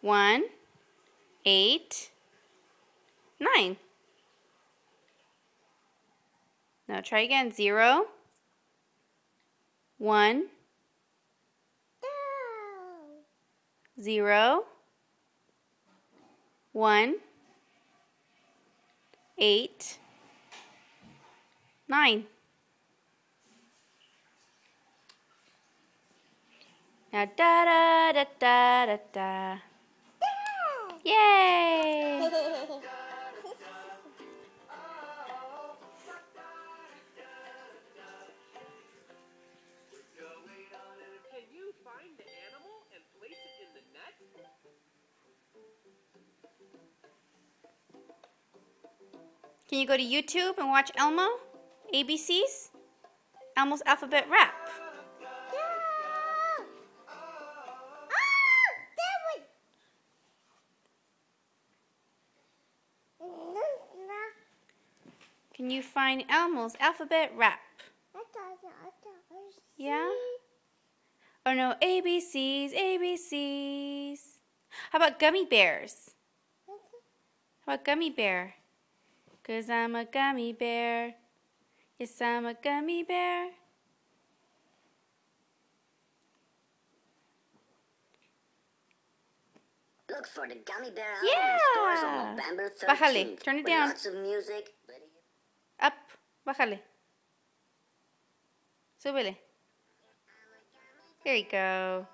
1, 8, 9. Now try again. 0, 1, 0, 1, 8, 9. Now da da da da da da. Yay! Can you find the animal and place it in the net? Can you go to YouTube and watch Elmo? ABCs? Elmo's Alphabet Rap. Can you find Elmo's Alphabet Rap? Yeah? Oh no, ABCs, ABCs. How about gummy bears? How about gummy bear? 'Cause I'm a gummy bear. Yes, I'm a gummy bear. Look for the Gummy Bear album in stores on November 13th. Bájale, turn it down. Lots of music. Up, bájale. Súbele. There you go.